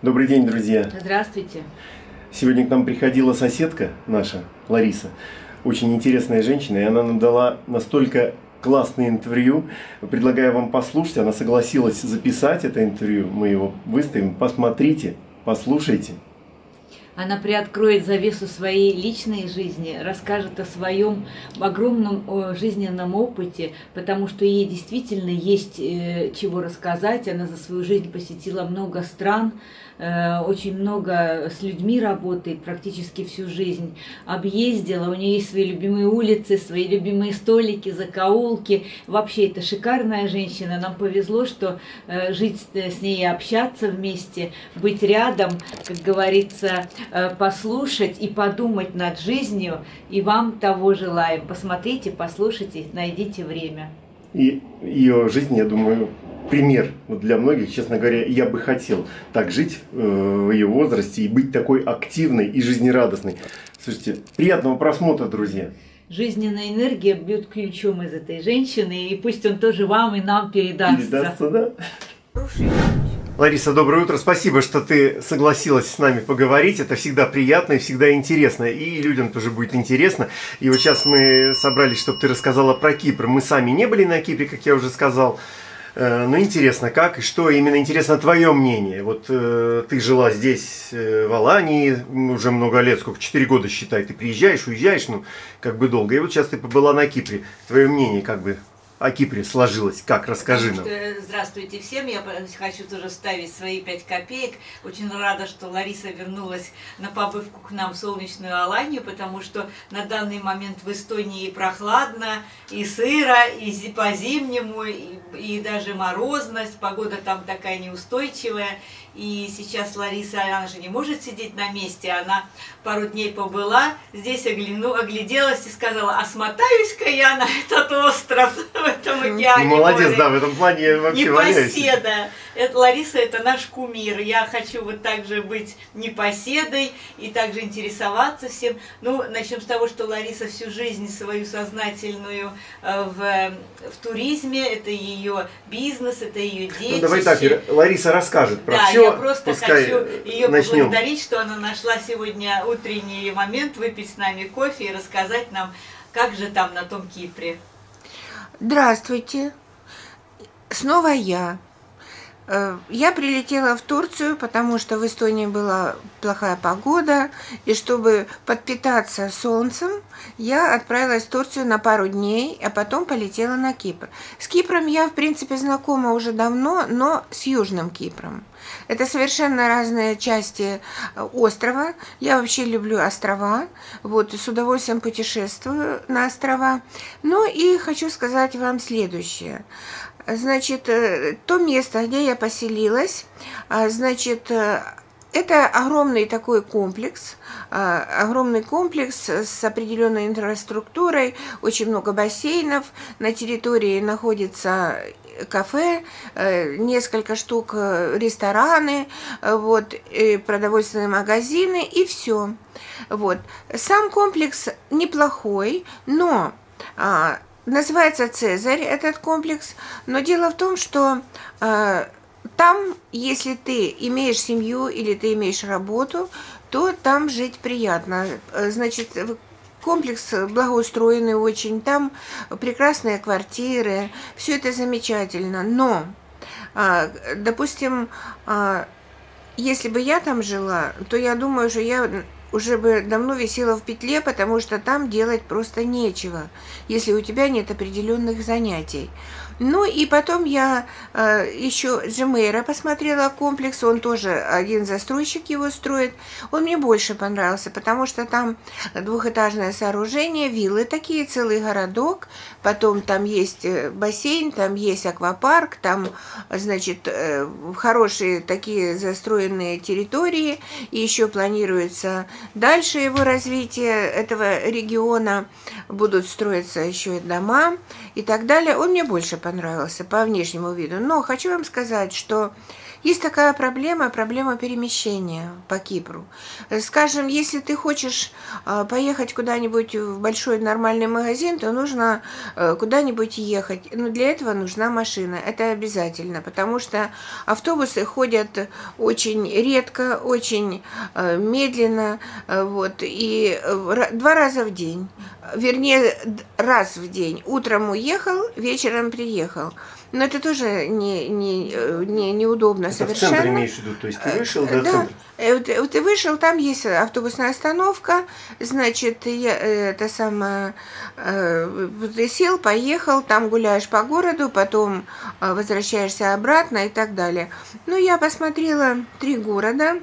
Добрый день, друзья! Здравствуйте! Сегодня к нам приходила соседка наша, Лариса. Очень интересная женщина, и она нам дала настолько классное интервью. Предлагаю вам послушать. Она согласилась записать это интервью. Мы его выставим. Посмотрите, послушайте. Она приоткроет завесу своей личной жизни, расскажет о своем огромном жизненном опыте, потому что ей действительно есть чего рассказать. Она за свою жизнь посетила много стран, очень много с людьми работает, практически всю жизнь объездила. У нее есть свои любимые улицы, свои любимые столики, закоулки. Вообще, это шикарная женщина. Нам повезло, что жить с ней и общаться вместе, быть рядом, как говорится, послушать и подумать над жизнью. И вам того желаем. Посмотрите, послушайте, найдите время. И ее жизнь, я думаю, пример для многих. Честно говоря, я бы хотел так жить в ее возрасте и быть такой активной и жизнерадостной. Слушайте, приятного просмотра, друзья! Жизненная энергия бьет ключом из этой женщины, и пусть он тоже вам и нам передастся. Передастся, да? Лариса, доброе утро. Спасибо, что ты согласилась с нами поговорить. Это всегда приятно и всегда интересно. И людям тоже будет интересно. И вот сейчас мы собрались, чтобы ты рассказала про Кипр. Мы сами не были на Кипре, как я уже сказал. Но интересно, как и что. Именно интересно твое мнение. Вот ты жила здесь, в Алании, уже много лет, сколько, 4 года, считай. Ты приезжаешь, уезжаешь, ну, как бы долго. И вот сейчас ты побыла на Кипре. Твое мнение, как бы, о Кипре сложилось? Как? Расскажи нам. Здравствуйте всем. Я хочу тоже вставить свои 5 копеек. Очень рада, что Лариса вернулась на побывку к нам в солнечную Аланию, потому что на данный момент в Эстонии прохладно, и сыро, и по-зимнему, и даже морозность. Погода там такая неустойчивая. И сейчас Лариса, она же не может сидеть на месте, она пару дней побыла, здесь огляделась и сказала: а смотаюсь-ка я на этот остров, в этом океане. Молодец, море. Да, в этом плане вообще валяюсь. Непоседа. Лариса — это наш кумир. Я хочу вот так же быть непоседой и также интересоваться всем. Ну, начнем с того, что Лариса всю жизнь свою сознательную в туризме, это ее бизнес, это ее детище. Ну, давай так, Лариса расскажет про да, все. Я просто хочу ее поблагодарить, что она нашла сегодня утренний момент выпить с нами кофе и рассказать нам, как же там на том Кипре. Здравствуйте, снова я. Я прилетела в Турцию, потому что в Эстонии была плохая погода, и чтобы подпитаться солнцем, я отправилась в Турцию на пару дней, а потом полетела на Кипр. С Кипром я, в принципе, знакома уже давно, но с Южным Кипром. Это совершенно разные части острова. Я вообще люблю острова, вот, с удовольствием путешествую на острова. Ну и хочу сказать вам следующее. Значит, то место, где я поселилась, значит, это огромный такой комплекс, с определенной инфраструктурой, очень много бассейнов, на территории находится кафе, несколько штук рестораны, вот, и продовольственные магазины, и все. Вот. Сам комплекс неплохой, но называется «Цезарь» этот комплекс, но дело в том, что там, если ты имеешь семью или ты имеешь работу, то там жить приятно. Значит, комплекс благоустроенный очень, там прекрасные квартиры, все это замечательно. Но, допустим, если бы я там жила, то я думаю, что я уже бы давно висела в петле, потому что там делать просто нечего, если у тебя нет определенных занятий. Ну и потом я еще Джумейра посмотрела комплекс, он тоже один застройщик его строит. Он мне больше понравился, потому что там двухэтажное сооружение, виллы такие, целый городок, потом там есть бассейн, там есть аквапарк, там, значит, хорошие такие застроенные территории, и еще планируется дальше его развитие этого региона, будут строиться еще и дома и так далее. Он мне больше понравился по внешнему виду. Но хочу вам сказать, что Есть такая проблема перемещения по Кипру. Скажем, если ты хочешь поехать куда-нибудь в большой нормальный магазин, то нужно куда-нибудь ехать. Но для этого нужна машина. Это обязательно, потому что автобусы ходят очень редко, очень медленно, вот, и 2 раза в день. Вернее, раз в день. Утром уехал, вечером приехал. Но это тоже неудобно это совершенно. В центр имеешь в виду, то есть ты вышел до да, центра? Ты вышел, там есть автобусная остановка, значит, ты сел, поехал, там гуляешь по городу, потом возвращаешься обратно и так далее. Ну, я посмотрела 3 города,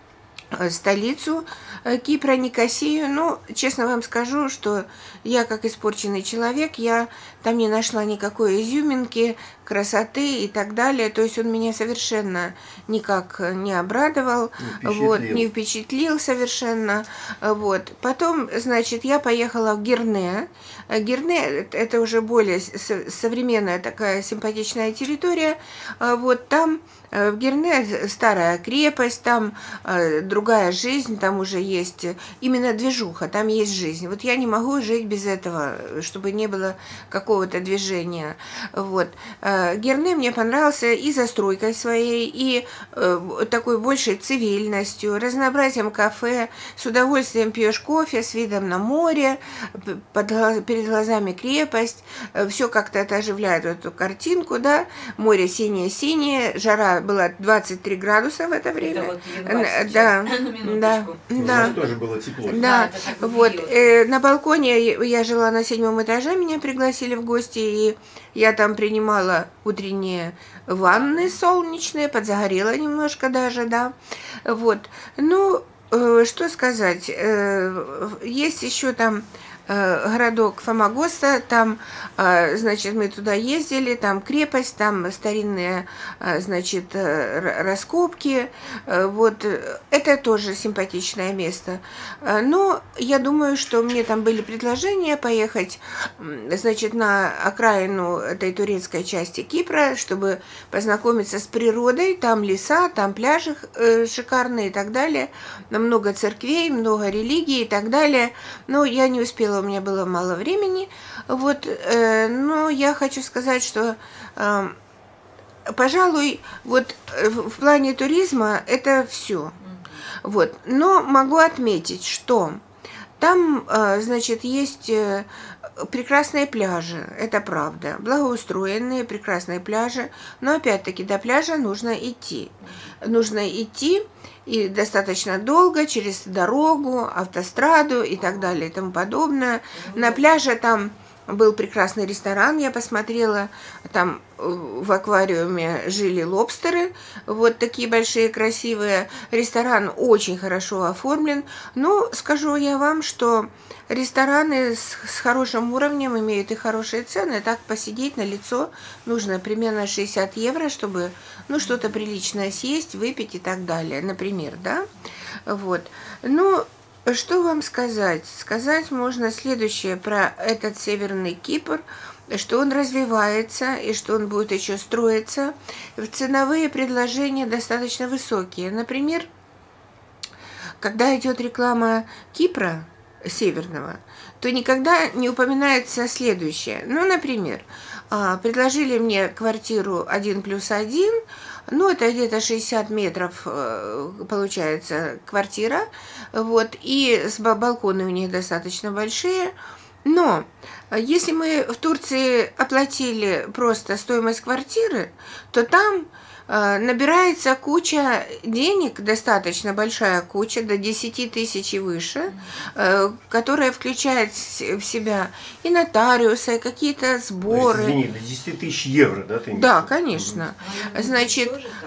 столицу Кипра, Никосию. Ну, честно вам скажу, что я, как испорченный человек, я там не нашла никакой изюминки, красоты и так далее. То есть он меня совершенно никак не обрадовал, не впечатлил совершенно. Вот. Потом, значит, я поехала в Герне. Герне – это уже более современная такая симпатичная территория. Вот там в Герне старая крепость, там другая жизнь, там уже есть именно движуха, там есть жизнь. Вот я не могу жить без этого, чтобы не было какого-то движения. Вот. Герне мне понравился и застройкой своей, и такой большей цивильностью, разнообразием кафе, с удовольствием пьешь кофе с видом на море, перед глазами крепость, все как-то это оживляет эту картинку, да, море синее-синее, жара была 23 градуса в это время. Это вот да, да. У нас тоже было тепло. Да, вот. На балконе я жила на 7-м этаже, меня пригласили в гости, и я там принимала утренние ванны солнечные, подзагорела немножко даже, да. Вот. Ну, что сказать, есть еще там городок Фомагоста, там, значит, мы туда ездили, там крепость, там старинные, значит, раскопки, вот, это тоже симпатичное место. Но я думаю, что мне там были предложения поехать, значит, на окраину этой турецкой части Кипра, чтобы познакомиться с природой, там леса, там пляжи шикарные и так далее, много церквей, много религий и так далее, но я не успела, у меня было мало времени, вот, но я хочу сказать, что, пожалуй, вот в плане туризма это все, вот, но могу отметить, что там, значит, есть прекрасные пляжи, это правда, благоустроенные, прекрасные пляжи, но опять-таки до пляжа нужно идти. Нужно идти и достаточно долго через дорогу, автостраду и так далее и тому подобное. На пляже там был прекрасный ресторан, я посмотрела, там в аквариуме жили лобстеры, вот такие большие красивые. Ресторан очень хорошо оформлен, но скажу я вам, что рестораны с хорошим уровнем имеют и хорошие цены, так посидеть на лицо нужно примерно 60 евро, чтобы, ну, что-то приличное съесть, выпить и так далее, например, да, вот, ну. Что вам сказать? Сказать можно следующее про этот Северный Кипр, что он развивается и что он будет еще строиться. Ценовые предложения достаточно высокие. Например, когда идет реклама Кипра Северного, то никогда не упоминается следующее. Ну, например, предложили мне квартиру 1+1, ну, это где-то 60 метров, получается, квартира, вот, и балконы у них достаточно большие, но если мы в Турции оплатили просто стоимость квартиры, то там набирается куча денег, достаточно большая куча, до 10 тысяч и выше, которая включает в себя и нотариусы, и какие-то сборы. Извини, до 10 тысяч евро, да? Ты да, конечно. Значит,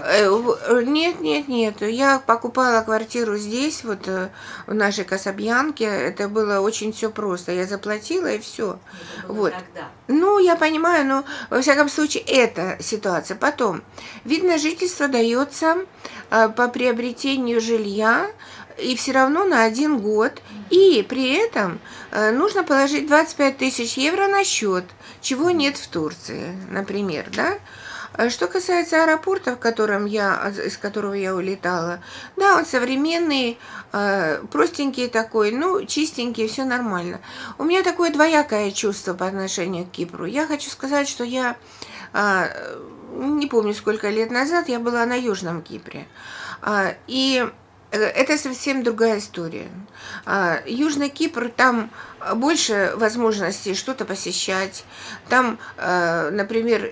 нет, я покупала квартиру здесь, вот в нашей Касабьянке, это было очень все просто, я заплатила и все. Вот. Тогда. Ну, я понимаю, но во всяком случае это ситуация. Потом, вид на жительство дается по приобретению жилья и все равно на 1 год. И при этом нужно положить 25 тысяч евро на счет, чего нет в Турции, например, да? Что касается аэропорта, из которого я улетала, да, он современный, простенький такой, ну, чистенький, все нормально. У меня такое двоякое чувство по отношению к Кипру. Я хочу сказать, что я не помню, сколько лет назад я была на Южном Кипре. И это совсем другая история. Южный Кипр, там больше возможностей что-то посещать. Там, например,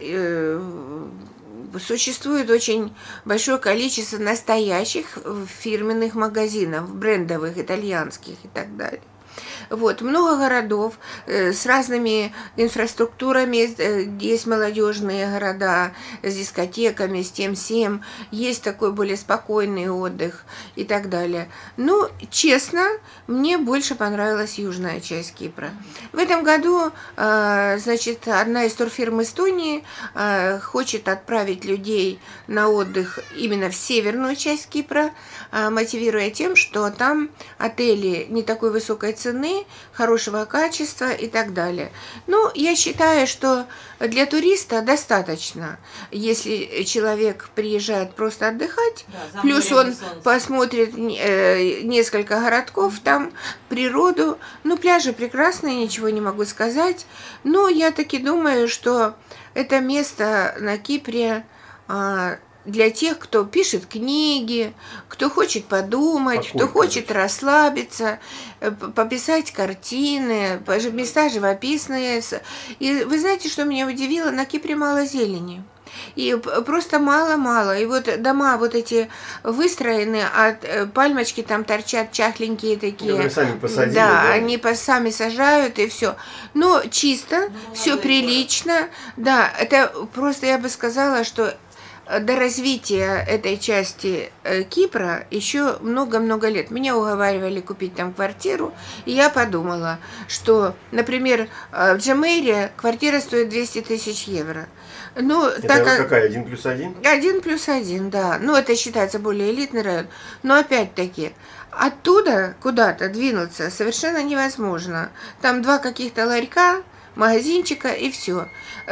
существует очень большое количество настоящих фирменных магазинов, брендовых, итальянских и так далее. Вот, много городов с разными инфраструктурами, есть молодежные города с дискотеками, с тем-сем, есть такой более спокойный отдых и так далее. Но, честно, мне больше понравилась южная часть Кипра. В этом году, значит, одна из турфирм Эстонии хочет отправить людей на отдых именно в северную часть Кипра, мотивируя тем, что там отели не такой высокой цены, хорошего качества и так далее. Ну, я считаю, что для туриста достаточно, если человек приезжает просто отдыхать, да, плюс он посмотрит несколько городков, там природу. Ну, пляжи прекрасные, ничего не могу сказать, но я таки думаю, что это место на Кипре для тех, кто пишет книги, кто хочет подумать, кто хочет расслабиться, пописать картины, места живописные. И вы знаете, что меня удивило? На Кипре мало зелени. И просто мало-мало. И вот дома вот эти выстроены, а пальмочки там торчат чахленькие такие. Которые сами посадили, да, они сами сажают и все. Но чисто, все прилично. Да, это просто, я бы сказала, что до развития этой части Кипра еще много-много лет. Меня уговаривали купить там квартиру, и я подумала, что, например, в Джамейре квартира стоит 200 тысяч евро. Ну, это так как... какая? 1+1? 1+1, да. Ну, это считается более элитный район. Но опять-таки, оттуда куда-то двинуться совершенно невозможно. Там 2 каких-то ларька, магазинчика и все.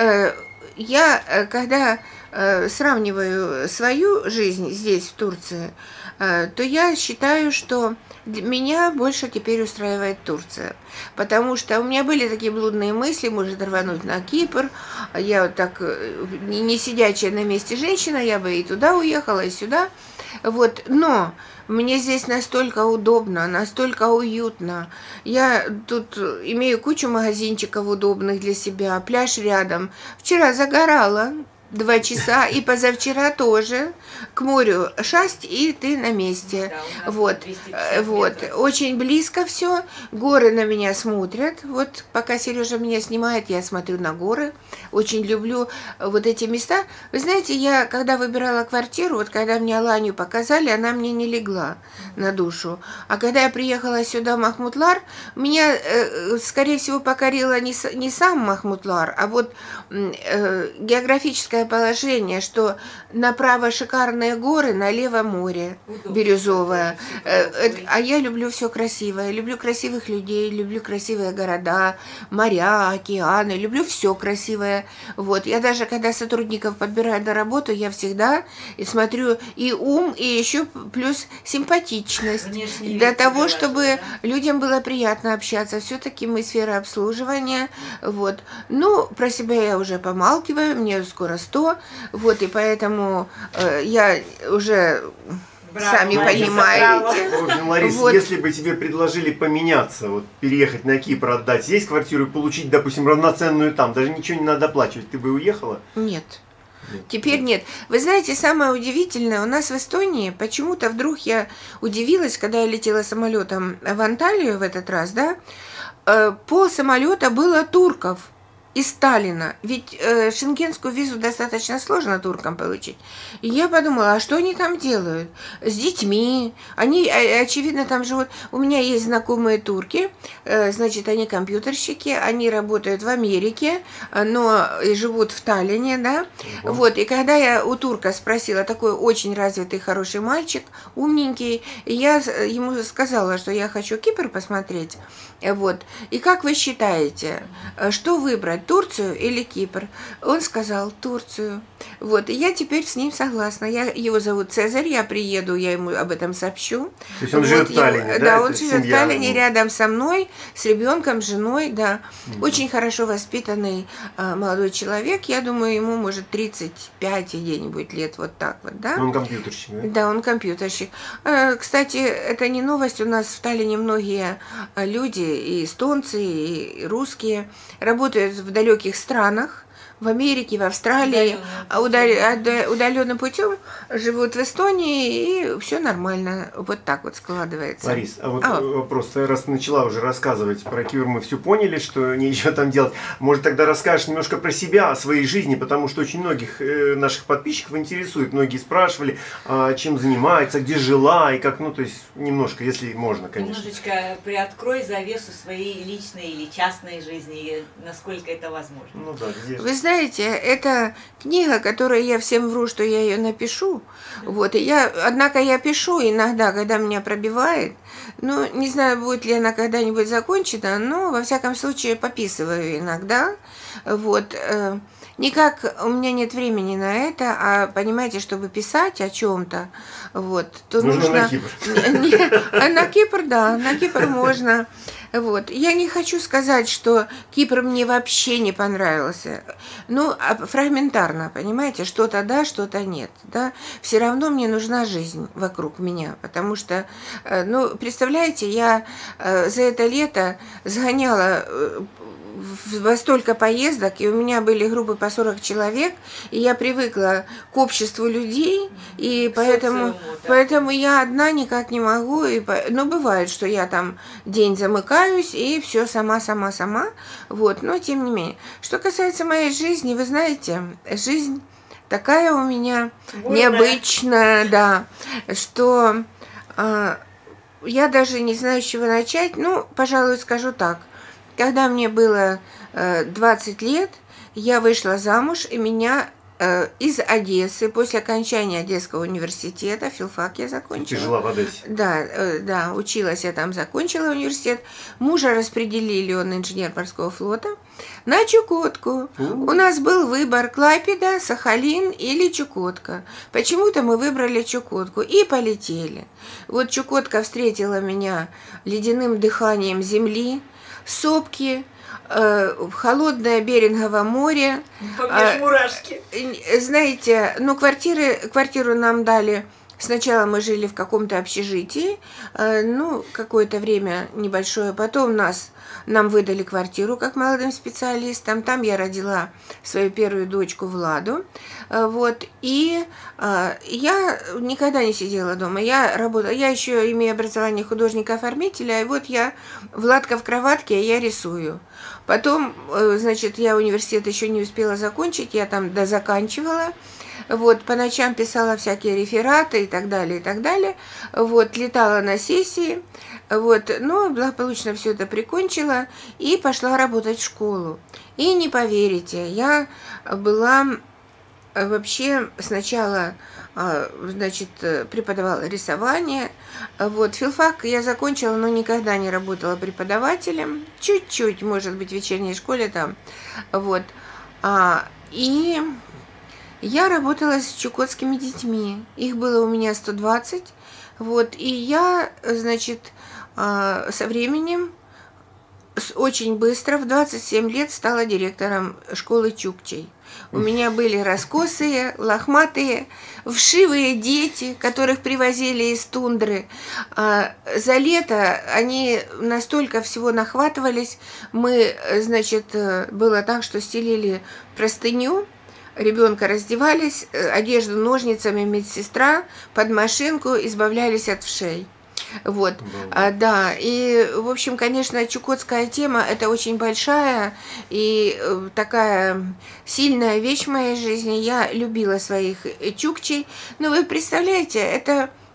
Я, когда сравниваю свою жизнь здесь, в Турции, то я считаю, что меня больше теперь устраивает Турция. Потому что у меня были такие блудные мысли, может рвануть на Кипр. Я вот так, не сидячая на месте женщина, я бы и туда уехала, и сюда. Вот. Но мне здесь настолько удобно, настолько уютно. Я тут имею кучу магазинчиков удобных для себя, пляж рядом. Вчера загорала 2 часа, и позавчера тоже. К морю шасть, и ты на месте. Да, вот. Очень близко все. Горы на меня смотрят. Вот пока Сережа меня снимает, я смотрю на горы. Очень люблю вот эти места. Вы знаете, я когда выбирала квартиру, вот когда мне Аланию показали, она мне не легла на душу. А когда я приехала сюда, в Махмутлар, меня, скорее всего, покорило не сам Махмутлар, а вот географическое положение, что направо шикарные горы, налево море бирюзовое. А я люблю все красивое, люблю красивых людей, люблю красивые города, моря, океаны, люблю все красивое. Вот. Я даже, когда сотрудников подбираю на работу, я всегда смотрю и ум, и еще плюс симпатичность. Для того, чтобы людям было приятно общаться. Все-таки мы сфера обслуживания. Вот. Ну, про себя я уже помалкиваю, мне скоро 100. Вот, и поэтому я уже... Браво, сами понимаете. В общем, Лариса, вот. Если бы тебе предложили поменяться, вот переехать на Кипр, отдать здесь квартиру и получить, допустим, равноценную там, даже ничего не надо оплачивать, ты бы уехала? Нет. Теперь нет. Вы знаете, самое удивительное, у нас в Эстонии, почему-то вдруг я удивилась, когда я летела самолетом в Анталию в этот раз, да, пол самолета было турков. Из Сталина. Ведь шенгенскую визу достаточно сложно туркам получить. И я подумала, а что они там делают? С детьми. Они, очевидно, там живут. У меня есть знакомые турки. Значит, они компьютерщики. Они работают в Америке, но живут в Таллине, да? Угу. Вот. И когда я у турка спросила, такой очень развитый, хороший мальчик, умненький, я ему сказала, что я хочу Кипр посмотреть. Вот. И как вы считаете, что выбрать? Турцию или Кипр? Он сказал Турцию. Вот, и я теперь с ним согласна. Его зовут Цезарь, я приеду, я ему об этом сообщу. То есть он живет в Таллине, да? Да, он живет в Таллине, рядом со мной, с ребенком, с женой, да. Очень хорошо воспитанный молодой человек, я думаю, ему, может, 35 где-нибудь лет, вот так вот, да. Он компьютерщик, да? Да, он компьютерщик. Кстати, это не новость, у нас в Таллине многие люди, и эстонцы, и русские, работают в далеких странах, в Америке, в Австралии, удаленным путем живут в Эстонии, и все нормально. Вот так вот складывается. Ларис, а вот вопрос, раз начала уже рассказывать про Кипр, мы все поняли, что нечего там делать. Может, тогда расскажешь немножко про себя, о своей жизни, потому что очень многих наших подписчиков интересует. Многие спрашивали, чем занимается, где жила, и как, ну, то есть, немножко, если можно, конечно. Немножечко приоткрой завесу своей личной или частной жизни, насколько это возможно. Ну да, где же? Вы знаете, это книга, которую я всем вру, что я ее напишу. Вот, однако я пишу иногда, когда меня пробивает. Ну, не знаю, будет ли она когда-нибудь закончена, но, во всяком случае, пописываю иногда. Вот. Никак у меня нет времени на это, а понимаете, чтобы писать о чем-то, вот, то нужно на Кипр. На Кипр, да, на Кипр можно. Вот. Я не хочу сказать, что Кипр мне вообще не понравился. Ну, фрагментарно, понимаете, что-то да, что-то нет. Да? Все равно мне нужна жизнь вокруг меня, потому что, ну, представляете, я за это лето сгоняла во столько поездок, и у меня были группы по 40 человек, и я привыкла к обществу людей, и поэтому я одна никак не могу. Но бывает, что я там день замыкаюсь, и все сама. Вот, но тем не менее. Что касается моей жизни, вы знаете, жизнь такая у меня необычная, да, что я даже не знаю, с чего начать. Ну, пожалуй, скажу так. Когда мне было 20 лет, я вышла замуж, и меня из Одессы, после окончания Одесского университета, филфак я закончила. Ты жила в Одессе? Да, училась я там, закончила университет. Мужа распределили, он инженер морского флота, на Чукотку. У нас был выбор: Клайпеда, Сахалин или Чукотка. Почему-то мы выбрали Чукотку и полетели. Вот Чукотка встретила меня ледяным дыханием земли, сопки, холодное Берингово море. Мурашки. Знаете, ну, квартиру нам дали. Сначала мы жили в каком-то общежитии, ну, какое-то время небольшое. Потом нам выдали квартиру как молодым специалистам. Там я родила свою первую дочку Владу. Вот. И я никогда не сидела дома. Я работала. Я еще имею образование художника-оформителя. И вот Владка в кроватке, а я рисую. Потом, значит, я университет еще не успела закончить. Я там дозаканчивала. Вот, по ночам писала всякие рефераты и так далее, и так далее. Вот, летала на сессии. Вот, но благополучно все это прикончила и пошла работать в школу. И не поверите, я была вообще сначала, значит, преподавала рисование. Вот, филфак я закончила, но никогда не работала преподавателем. Чуть-чуть, может быть, в вечерней школе там. Вот. И я работала с чукотскими детьми. Их было у меня 120. Вот, и я, значит, со временем, очень быстро, в 27 лет стала директором школы чукчей. У меня были раскосые, лохматые, вшивые дети, которых привозили из тундры. За лето они настолько всего нахватывались. Мы, значит, было так, что стелили простыню, ребенка раздевались, одежду ножницами медсестра, под машинку, избавлялись от вшей. Вот, да, и, в общем, конечно, чукотская тема – это очень большая и такая сильная вещь в моей жизни. Я любила своих чукчей, но вы представляете, это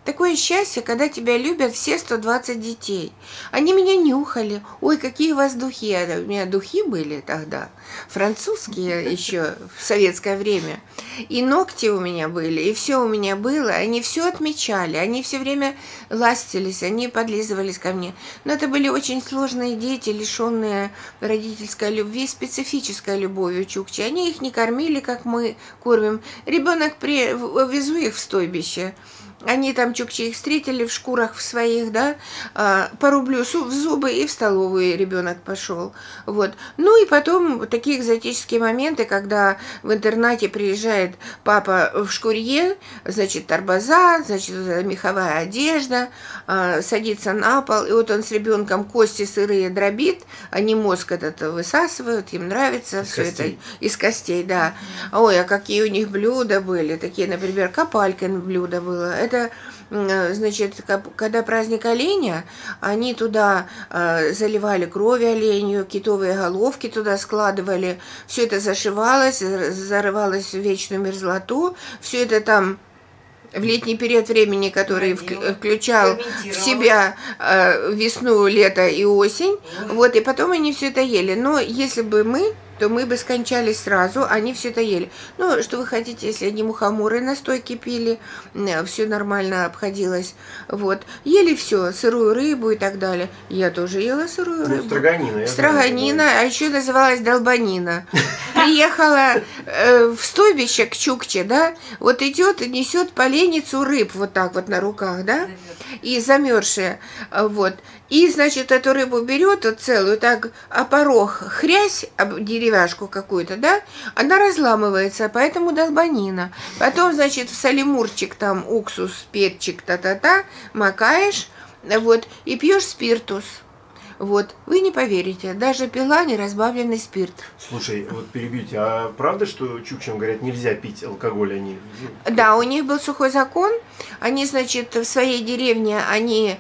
такое счастье, когда тебя любят все 120 детей. Они меня нюхали. Ой, какие у вас духи. У меня духи были тогда, французские еще в советское время. И ногти у меня были, и все у меня было. Они все отмечали, они все время ластились, они подлизывались ко мне. Но это были очень сложные дети, лишенные родительской любви, специфической любовью чукчи. Они их не кормили, как мы кормим. Ребенок, везу их в стойбище. Они там, чукчи, их встретили в шкурах в своих, да, по рублю в зубы, и в столовую ребенок пошел. Вот. Ну и потом такие экзотические моменты, когда в интернате приезжает папа в шкурье, значит, торбоза, значит, меховая одежда, садится на пол, и вот он с ребенком кости сырые дробит, они мозг этот высасывают, им нравится все это из костей, да. Ой, а какие у них блюда были, такие, например, копалькин блюдо было. Это, значит, когда праздник оленя, они туда заливали кровь оленью, китовые головки туда складывали, все это зашивалось, зарывалось в вечную мерзлоту, все это там в летний период времени, который включал в себя весну, лето и осень, вот, и потом они все это ели. Но если бы мы, то мы бы скончались сразу, они все это ели. Ну, что вы хотите, если они мухоморы настойки пили, все нормально обходилось. Вот. Ели все, сырую рыбу и так далее. Я тоже ела сырую рыбу. Строганина. Строганина, а еще называлась долбанина. Приехала в стойбище к чукче, да, вот идет и несет поленницу рыб вот так вот на руках, да, и замерзшая, вот. И, значит, эту рыбу берет вот целую, так, о порог хрясь, об деревяшку какую-то, да, она разламывается, поэтому долбанина. Потом, значит, в салимурчик, там, уксус, перчик, та-та-та, макаешь, вот, и пьешь спиртус. Вот, вы не поверите, даже пила неразбавленный спирт. Слушай, вот перебьете, а правда, что чукчам, говорят, нельзя пить алкоголь? Они... Да, у них был сухой закон. Они, значит, в своей деревне, они,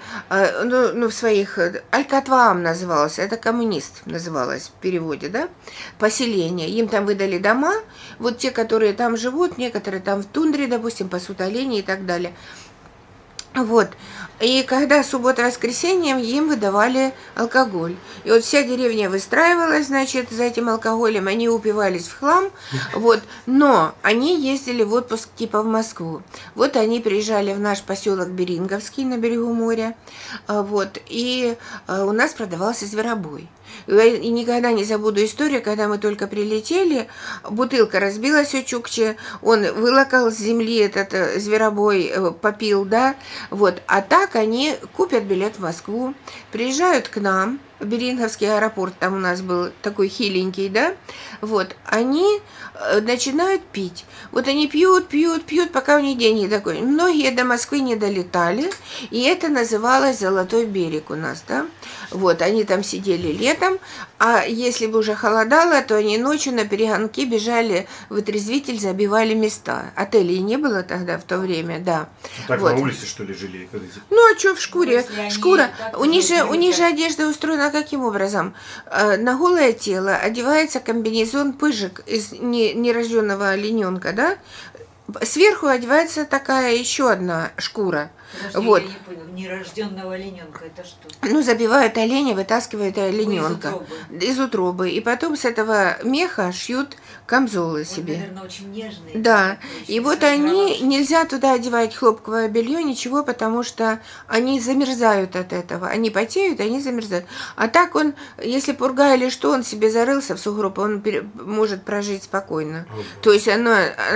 в своих, Алькатваам назывался, это коммунист называлось в переводе, да, поселение. Им там выдали дома, вот те, которые там живут, некоторые там в тундре, допустим, пасут оленей и так далее. Вот. И когда суббота-воскресенье, им выдавали алкоголь. И вот вся деревня выстраивалась, значит, за этим алкоголем. Они упивались в хлам. Вот. Но они ездили в отпуск типа в Москву. Вот они приезжали в наш поселок Беринговский на берегу моря. Вот. И у нас продавался зверобой. И никогда не забуду историю, когда мы только прилетели, бутылка разбилась у чукчи, он вылокал с земли этот зверобой, попил, да, вот, а так они купят билет в Москву, приезжают к нам, Беринговский аэропорт, там у нас был такой хиленький, да, вот, они начинают пить. Вот они пьют, пока у них день не такой. Многие до Москвы не долетали, и это называлось «Золотой берег» у нас, да. Вот, они там сидели летом, а если бы уже холодало, то они ночью на перегонки бежали в отрезвитель, забивали места. Отелей не было тогда в то время, да. Так вот. На улице, что ли, жили? Ну, а что в шкуре? Шкура. У них же одежда устроена каким образом? На голое тело одевается комбинезон пыжик из нерожденного олененка, да? Сверху одевается такая еще одна шкура. Подожди, вот. Я не понял, нерожденного олененка это что? Ну, забивают оленя, вытаскивают олененка из утробы. И потом с этого меха шьют камзолы себе. Наверное, очень нежные. Да. И вот они, нельзя туда одевать хлопковое белье, ничего, потому что они замерзают от этого. Они потеют, они замерзают. А так он, если пурга или что, он себе зарылся в сугроб, он может прожить спокойно. То есть оно,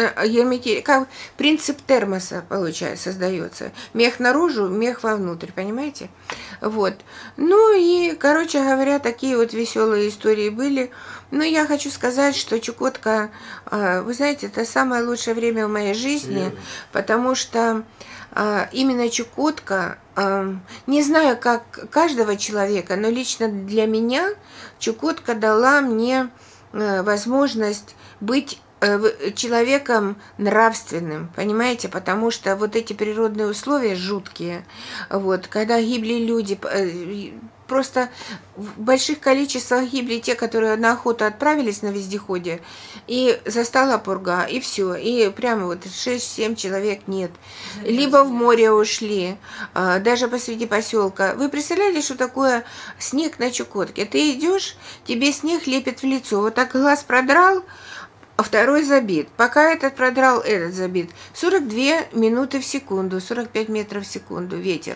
как принцип термоса, получается, создается. Мех наружу, мех вовнутрь, понимаете? Вот. Ну и, короче говоря, такие вот веселые истории были. Но я хочу сказать, что Чукотка, вы знаете, это самое лучшее время в моей жизни, потому что именно Чукотка, не знаю, как каждого человека, но лично для меня Чукотка дала мне возможность быть человеком нравственным, понимаете, потому что вот эти природные условия жуткие, вот, когда гибли люди, просто в больших количествах гибли те, которые на охоту отправились на вездеходе, и застала пурга, и все. И прямо вот 6-7 человек нет. Либо в море ушли, даже посреди поселка. Вы представляете, что такое снег на Чукотке? Ты идешь, тебе снег лепит в лицо. Вот так глаз продрал, а второй забит. Пока этот продрал, этот забит. 42 минуты в секунду, 45 метров в секунду ветер.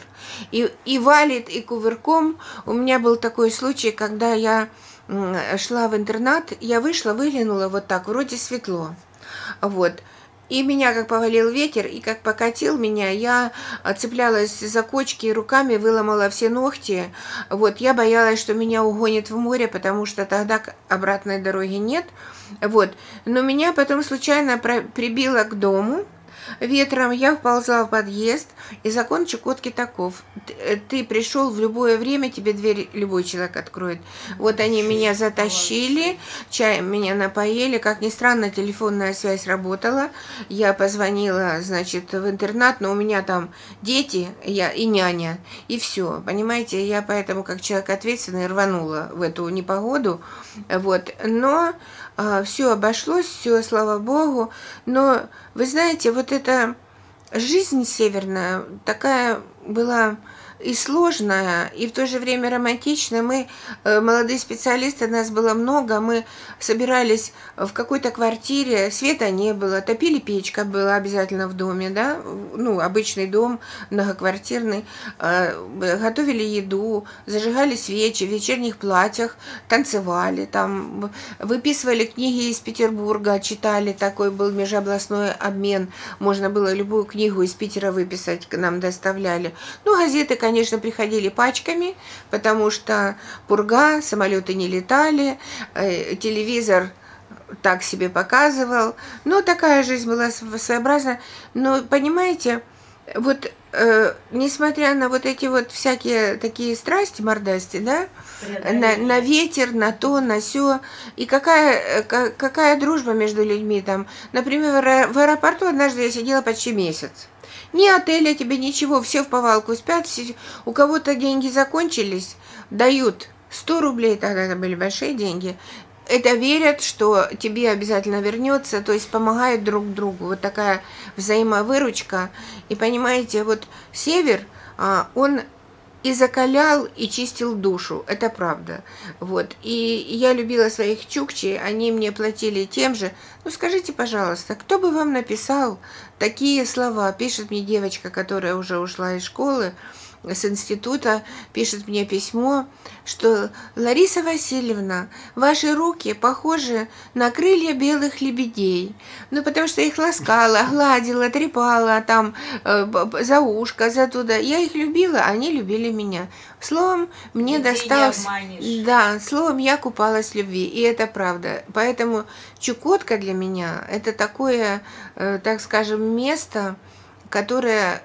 И валит, и кувырком. У меня был такой случай, когда я шла в интернат, я вышла, выглянула вот так, вроде светло. Вот. И меня как повалил ветер, и как покатил меня, я цеплялась за кочки руками, выломала все ногти. Вот, я боялась, что меня угонит в море, потому что тогда обратной дороги нет. Вот, но меня потом случайно прибило к дому. Ветром я вползла в подъезд, и закон Чукотки таков. Ты пришел в любое время, тебе дверь любой человек откроет. Вот они меня затащили, чаем меня напоили. Как ни странно, телефонная связь работала. Я позвонила, значит, в интернат, но у меня там дети и няня, и все. Понимаете, я поэтому, как человек ответственный, рванула в эту непогоду. Вот, но все обошлось, все, слава Богу. Но, вы знаете, вот эта жизнь северная такая была и сложная, и в то же время романтичная. Мы, молодые специалисты, нас было много, мы собирались в какой-то квартире, света не было, топили печка была обязательно в доме, да, ну, обычный дом, многоквартирный, готовили еду, зажигали свечи, в вечерних платьях, танцевали, там, выписывали книги из Петербурга, читали, такой был межобластной обмен, можно было любую книгу из Питера выписать, к нам доставляли. Ну, газеты, конечно, приходили пачками, потому что пурга, самолеты не летали, телевизор так себе показывал. Но такая жизнь была своеобразная. Но, понимаете, вот несмотря на вот эти вот всякие такие страсти, мордасти, да, на ветер, на то, на сё, и какая дружба между людьми там. Например, в аэропорту однажды я сидела почти месяц. Ни отеля тебе, ничего, все в повалку спят, все, у кого-то деньги закончились, дают 100 рублей, тогда это были большие деньги, это верят, что тебе обязательно вернется, то есть помогают друг другу, вот такая взаимовыручка. И понимаете, вот север, он и закалял, и чистил душу, это правда. Вот. И я любила своих чукчей, они мне платили тем же. Ну скажите, пожалуйста, кто бы вам написал такие слова? Пишет мне девочка, которая уже ушла из школы, с института, пишет мне письмо, что Лариса Васильевна, ваши руки похожи на крылья белых лебедей. Ну, потому что их ласкала, гладила, трепала там за ушко, за туда. Я их любила, они любили меня. Словом, мне досталось... Да, словом, я купалась в любви, и это правда. Поэтому Чукотка для меня это такое, так скажем, место, которое...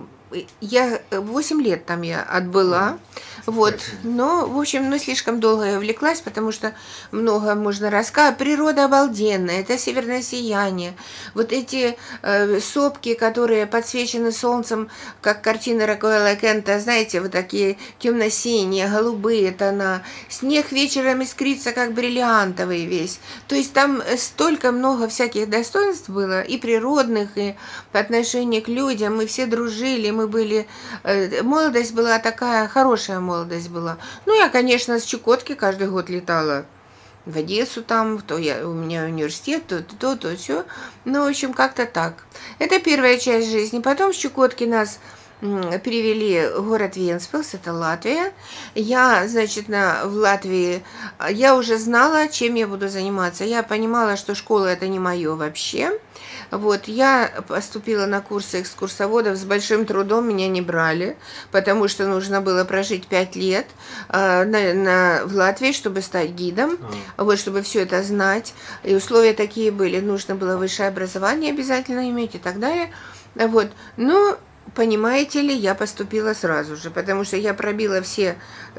Я 8 лет там я отбыла, вот, но, в общем, ну, слишком долго я увлеклась, потому что много можно рассказать. Природа обалденная, это северное сияние, вот эти сопки, которые подсвечены солнцем, как картина Рафаэля Кента, знаете, вот такие темно-синие, голубые тона, снег вечером искрится, как бриллиантовый весь, то есть там столько много всяких достоинств было, и природных, и по отношению к людям, мы все дружили, мы были, молодость была такая, хорошая молодость была. Ну, я, конечно, с Чукотки каждый год летала в Одессу там, у меня университет, то, все. Ну, в общем, как-то так. Это первая часть жизни. Потом с Чукотки нас перевели в город Вентспилс, это Латвия. Я, значит, в Латвии, я уже знала, чем я буду заниматься. Я понимала, что школа это не мое вообще. Вот, я поступила на курсы экскурсоводов, с большим трудом меня не брали, потому что нужно было прожить 5 лет в Латвии, чтобы стать гидом, вот, чтобы все это знать. И условия такие были, нужно было высшее образование обязательно иметь и так далее. Вот, но... Понимаете ли, я поступила сразу же, потому что я пробила все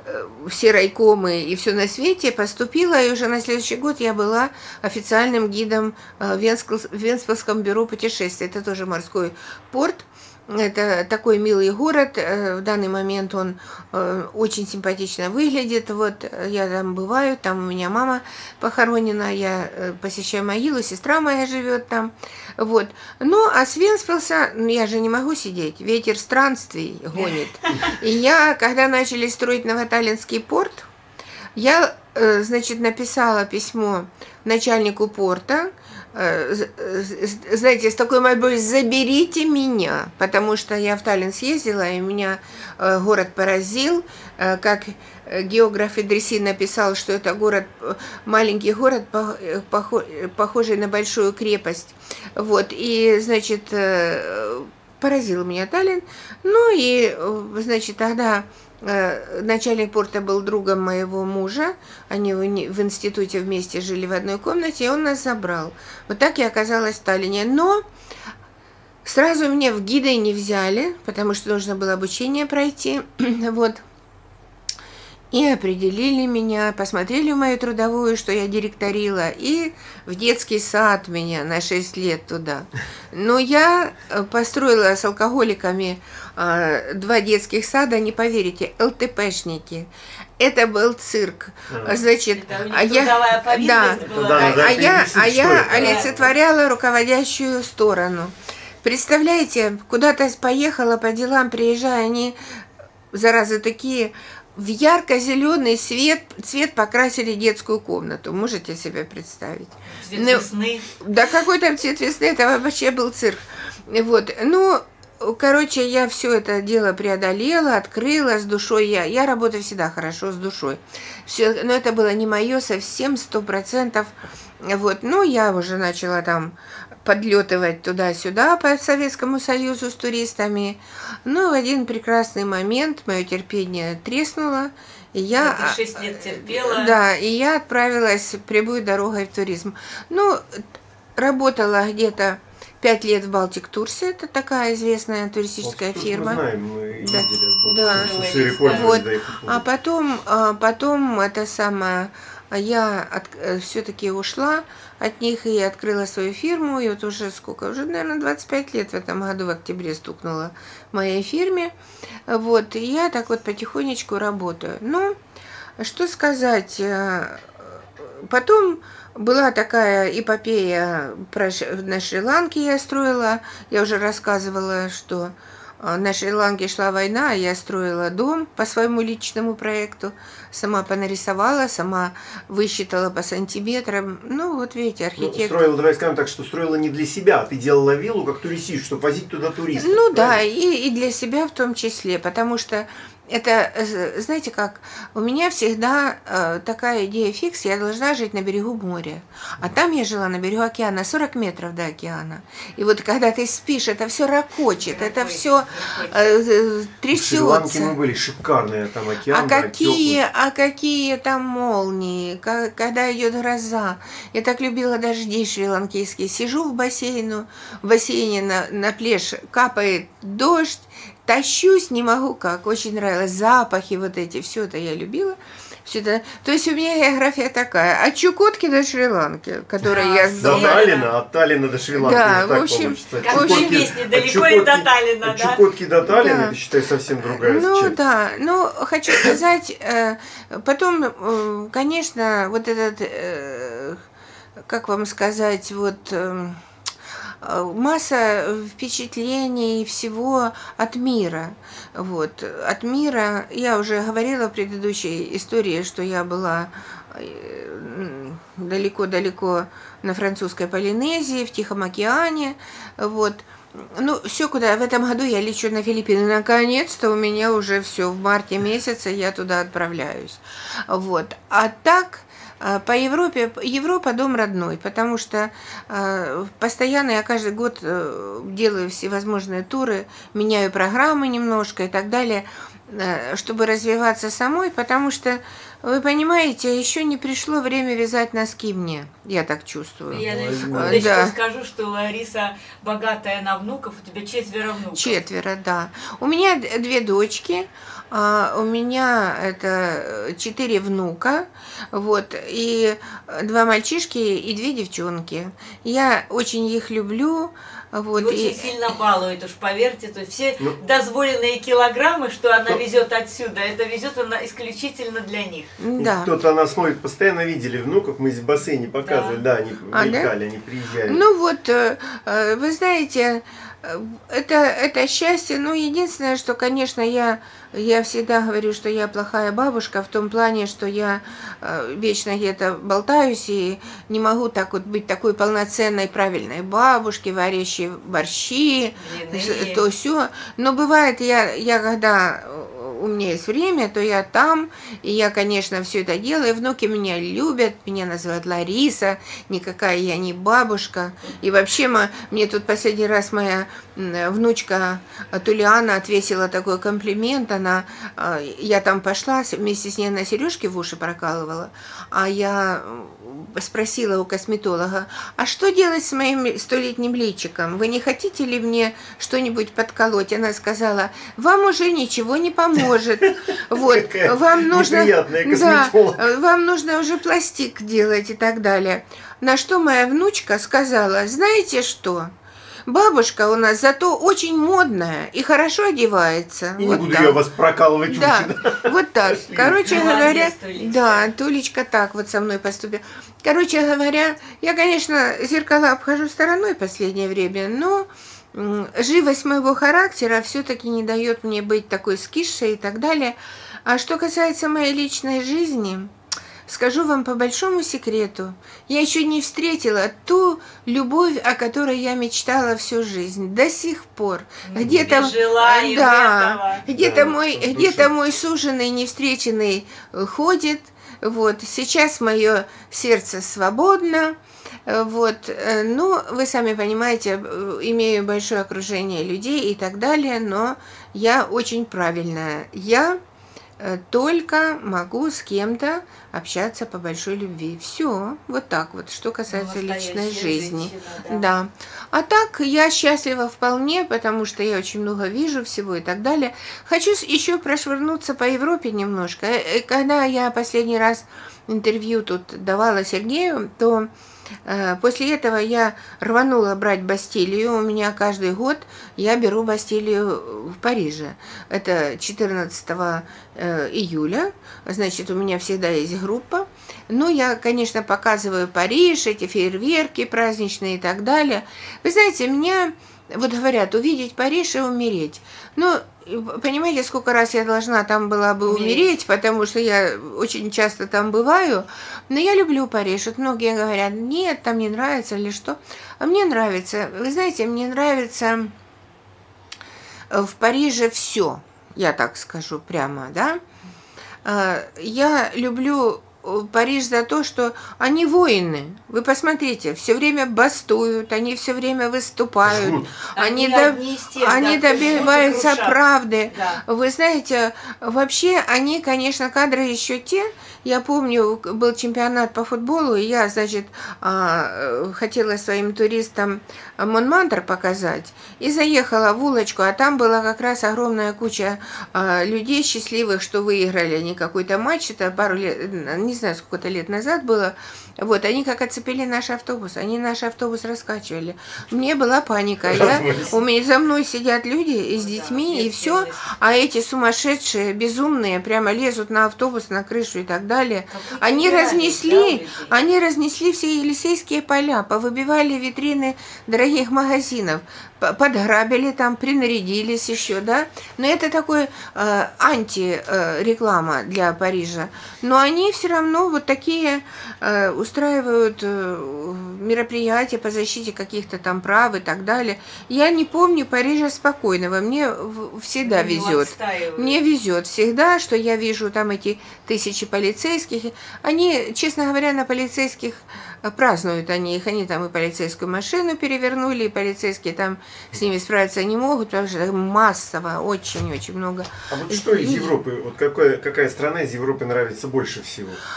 райкомы и все на свете, поступила, и уже на следующий год я была официальным гидом в Вентспилсском бюро путешествий. Это тоже морской порт. Это такой милый город. В данный момент он очень симпатично выглядит. Вот я там бываю, там у меня мама похоронена, я посещаю могилу, сестра моя живет там. Вот. Ну, а с Венспилса, я же не могу сидеть, ветер странствий гонит. И я, когда начали строить Новоталлинский порт, я, значит, написала письмо начальнику порта, знаете, с такой мольбой: заберите меня, потому что я в Таллин съездила, и меня город поразил, как географ Идриси написал, что это город, маленький город, похожий на большую крепость. Вот, и, значит, поразил меня Таллин. Ну и, значит, тогда начальник порта был другом моего мужа, они в институте вместе жили в одной комнате, и он нас забрал. Вот так я оказалась в Таллине. Но сразу меня в гиды не взяли, потому что нужно было обучение пройти. Вот. И определили меня, посмотрели в мою трудовую, что я директорила, и в детский сад меня на 6 лет туда. Но я построила с алкоголиками 2 детских сада, не поверите, ЛТПшники. Это был цирк. Значит, я олицетворяла руководящую сторону. Представляете, куда-то поехала по делам, приезжая, они, заразы, такие... В ярко-зеленый цвет покрасили детскую комнату. Можете себе представить? Цвет весны. Да какой там цвет весны? Это вообще был цирк. Вот. Ну, короче, я все это дело преодолела, открыла с душой. Я работаю всегда хорошо с душой. Все, но это было не мое совсем 100%. Вот. Ну, я уже начала там подлетывать туда-сюда по Советскому Союзу с туристами. Но в один прекрасный момент мое терпение треснуло. И я, ты 6 лет терпела. Да, и я отправилась прямой дорогой в туризм. Ну, работала где-то 5 лет в Балтик Турсе, это такая известная туристическая фирма. Мы знаем, мы ездили. Да. Вот. А потом это самое... Я все-таки ушла от них и открыла свою фирму. И вот уже сколько? Уже, наверное, 25 лет в этом году, в октябре стукнула моей фирме. Вот, и я так вот потихонечку работаю. Ну, что сказать, потом была такая эпопея на Шри-Ланке я строила. Я уже рассказывала, что на Шри-Ланке шла война, я строила дом по своему личному проекту, сама понарисовала, сама высчитала по сантиметрам. Ну, вот видите, архитектор... Ну, строила, давай скажем так, что строила не для себя, ты делала виллу как туристическую, чтобы возить туда туристов. Ну да, и для себя в том числе, потому что это, знаете как, у меня всегда такая идея фикс, я должна жить на берегу моря. А там я жила на берегу океана, 40 метров до океана. И вот когда ты спишь, это все ракочет, это все трясется. В Шри-Ланке мы были, шикарные там океан. А какие там молнии, когда идет гроза. Я так любила дожди шри-ланкийские. Сижу в бассейне на пляж капает дождь, тащусь, не могу как, очень нравилось, запахи вот эти, все это я любила. Все это. То есть у меня география такая, от Чукотки до Шри-Ланки, которой я знала. От Таллина до Шри-Ланки. Да, в общем, как в песне, далеко ли до Таллина, да? От Чукотки до Таллина, да. Это, считай, совсем другая часть. Ну, да, ну, хочу сказать, потом, конечно, вот этот, как вам сказать, вот... масса впечатлений всего от мира. Вот. От мира, я уже говорила в предыдущей истории, что я была далеко-далеко на французской Полинезии, в Тихом океане. Вот. Ну, все куда. В этом году я лечу на Филиппины. Наконец-то у меня уже все. В марте месяце я туда отправляюсь. Вот. А так... По Европе, Европа дом родной, потому что постоянно я каждый год делаю всевозможные туры, меняю программы немножко и так далее, чтобы развиваться самой, потому что, вы понимаете, еще не пришло время вязать носки мне, я так чувствую. Я на секундочку скажу, что Лариса богатая на внуков, у тебя 4 внуков. 4, да. У меня 2 дочки, У меня это 4 внука, вот, и 2 мальчишки и 2 девчонки. Я очень их люблю. Вот, и очень сильно балует, уж поверьте, то есть все дозволенные килограммы, что она везет отсюда, это везет она исключительно для них. Да. Кто-то нас смотрит, постоянно видели внуков, мы в бассейне показывали, да, они мелькали, они приезжали. Ну вот, вы знаете, это счастье, ну единственное, что, конечно, я всегда говорю, что я плохая бабушка в том плане, что я вечно где-то болтаюсь и не могу так вот быть такой полноценной, правильной бабушкой, варящей борщи, то все. Но бывает, я когда у меня есть время, то я там, и я, конечно, все это делаю. Внуки меня любят, меня называют Лариса, никакая я не бабушка. И вообще, мне тут последний раз моя внучка Тулиана отвесила такой комплимент. Я там пошла, вместе с ней на сережки в уши прокалывала, а я спросила у косметолога, а что делать с моим 100-летним личиком? Вы не хотите ли мне что-нибудь подколоть? Она сказала, вам уже ничего не поможет. Вот, вам нужно, да, вам нужно уже пластик делать и так далее. На что моя внучка сказала, знаете что? Бабушка у нас зато очень модная и хорошо одевается. И вот не буду я вас прокалывать. Да, вот так. Короче говоря, да, Тулечка так вот со мной поступила. Короче говоря, я, конечно, зеркала обхожу стороной в последнее время, но живость моего характера все-таки не дает мне быть такой скисшей и так далее. А что касается моей личной жизни, скажу вам по большому секрету, я еще не встретила ту любовь, о которой я мечтала всю жизнь, до сих пор. Где-то, да, где-то мой суженый, невстреченный ходит. Вот, сейчас мое сердце свободно. Вот, ну, вы сами понимаете, имею большое окружение людей и так далее, но я очень правильная. Я только могу с кем-то общаться по большой любви. Все, вот так вот, что касается личной жизни. Женщина, да. А так я счастлива вполне, потому что я очень много вижу всего и так далее. Хочу еще прошвырнуться по Европе немножко. Когда я последний раз интервью тут давала Сергею, то после этого я рванула брать Бастилию. У меня каждый год я беру Бастилию в Париже. Это 14 июля. Значит, у меня всегда есть группа. Ну, я, конечно, показываю Париж, эти фейерверки праздничные и так далее. Вы знаете, меня, вот говорят, увидеть Париж и умереть. Ну, понимаете, сколько раз я должна там была бы умереть, потому что я очень часто там бываю. Но я люблю Париж. Вот многие говорят, нет, там не нравится или что. А мне нравится. Вы знаете, мне нравится в Париже все. Я так скажу прямо, да. Я люблю Париж за то, что они воины. Вы посмотрите, все время бастуют, они все время выступают, они добиваются правды. Да. Вы знаете, вообще они, конечно, кадры еще те. Я помню, был чемпионат по футболу, и я, значит, хотела своим туристам Монмартр показать, и заехала в улочку, а там была как раз огромная куча людей счастливых, что выиграли они какой-то матч, это пару лет, не знаю, сколько-то лет назад было. Вот, они как оцепили наш автобус, они наш автобус раскачивали. Мне была паника. У меня за мной сидят люди с детьми, и все, а эти сумасшедшие, безумные, прямо лезут на автобус, на крышу и так далее. Они разнесли все Елисейские поля, повыбивали витрины дорогих магазинов, подграбили там, принарядились еще, да. Но это такой антиреклама для Парижа. Но они все равно вот такие устраивают мероприятия по защите каких-то там прав и так далее. Я не помню Парижа спокойного. Мне всегда везет. Мне везет всегда, что я вижу там эти тысячи полицейских. Они, честно говоря, на полицейских празднуют они их. Они там и полицейскую машину перевернули, и полицейские там с ними справиться не могут, потому что массово, очень-очень много. А вот что из Европы, вот какая страна из Европы нравится больше всего?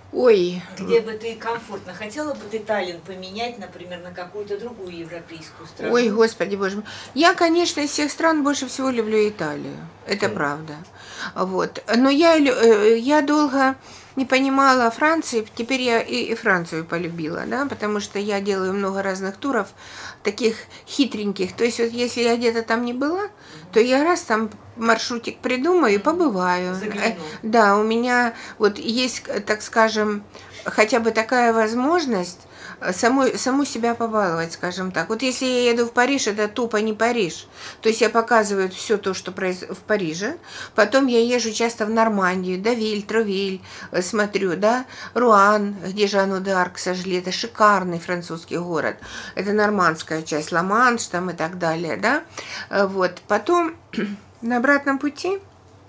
Ой. Где бы ты комфортно хотела бы ты Таллин поменять, например, на какую-то другую европейскую страну? Ой, Господи Боже мой. Я, конечно, из всех стран больше всего люблю Италию. Это правда. Вот. Но я долго не понимала Франции, теперь я и Францию полюбила, да, потому что я делаю много разных туров, таких хитреньких. То есть вот если я где-то там не была, то я раз там маршрутик придумаю и побываю. Да, у меня вот есть, так скажем, хотя бы такая возможность саму себя побаловать, скажем так. Вот если я еду в Париж, это тупо не Париж. То есть я показываю все то, что происходит в Париже. Потом я езжу часто в Нормандию, Девиль, Тровиль, смотрю, да, Руан, где Жанну д'Арк сожгли. Это шикарный французский город. Это нормандская часть, Ла-Манш там и так далее, да. Вот. Потом на обратном пути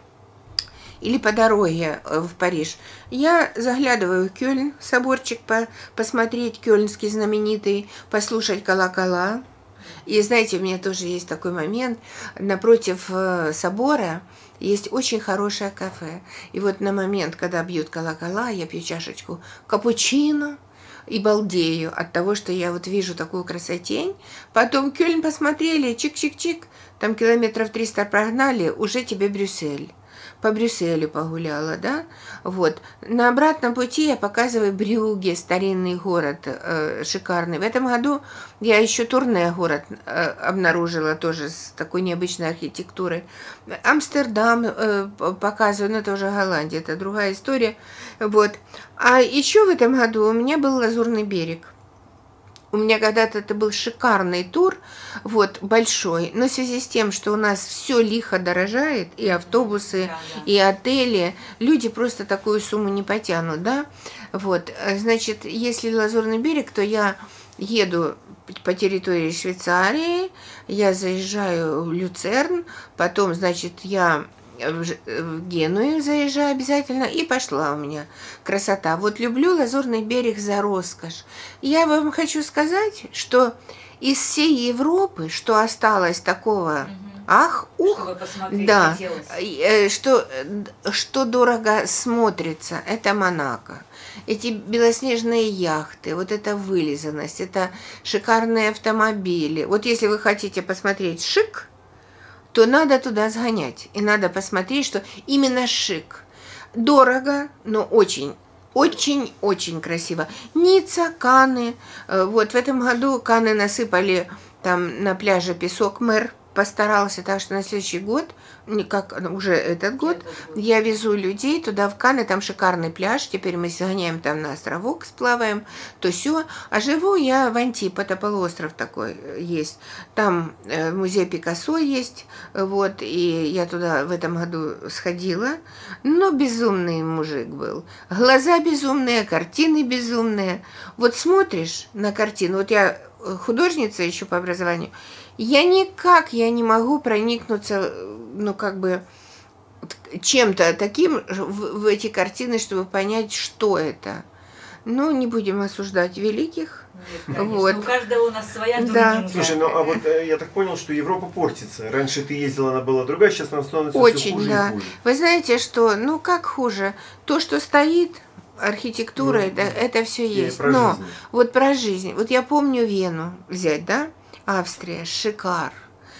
или по дороге в Париж, я заглядываю в Кёльн, соборчик посмотреть, кёльнский знаменитый, послушать колокола. И знаете, у меня тоже есть такой момент, напротив собора есть очень хорошее кафе. И вот на момент, когда бьют колокола, я пью чашечку капучино и балдею от того, что я вот вижу такую красотень. Потом Кёльн посмотрели, чик-чик-чик, там километров 300 прогнали, уже тебе Брюссель. По Брюсселю погуляла, да, вот. На обратном пути я показываю Брюгге, старинный город, шикарный. В этом году я еще Турне город обнаружила, тоже с такой необычной архитектурой. Амстердам показываю, но это уже Голландия, это другая история, вот. А еще в этом году у меня был Лазурный берег. У меня когда-то это был шикарный тур, вот, большой, но в связи с тем, что у нас все лихо дорожает, и автобусы, и отели, люди просто такую сумму не потянут, да, вот, значит, если Лазурный берег, то я еду по территории Швейцарии, я заезжаю в Люцерн, потом, значит, я в Геную заезжаю обязательно, и пошла у меня красота. Вот люблю Лазурный берег за роскошь. Я вам хочу сказать, что из всей Европы, что осталось такого, ах, ух, да, что дорого смотрится, это Монако. Эти белоснежные яхты, вот эта вылизанность, это шикарные автомобили. Вот если вы хотите посмотреть шик, то надо туда сгонять. И надо посмотреть, что именно шик. Дорого, но очень, очень, очень красиво. Ницца, Канны. Вот в этом году Канны насыпали там на пляже песок. Мэр постарался, так что на следующий год, как уже этот год, я везу людей туда в Канны, там шикарный пляж, теперь мы сгоняем там на островок, сплаваем, то все. А живу я в Антиб, это полуостров такой есть, там музей Пикассо есть, вот, и я туда в этом году сходила, но безумный мужик был, глаза безумные, картины безумные, вот смотришь на картину, вот я художница еще по образованию, я никак не могу проникнуться, ну, как бы, чем-то таким в эти картины, чтобы понять, что это. Ну, не будем осуждать великих. Нет, конечно. Вот. У каждого у нас своя да. Слушай, ну а вот я так понял, что Европа портится. Раньше ты ездила, она была другая, сейчас она становится очень, все хуже да. и хуже. Вы знаете, что, ну, как хуже? То, что стоит, архитектура, ну, это все есть. Но жизнь. Вот про жизнь. Вот я помню Вену взять, да? Австрия, шикар.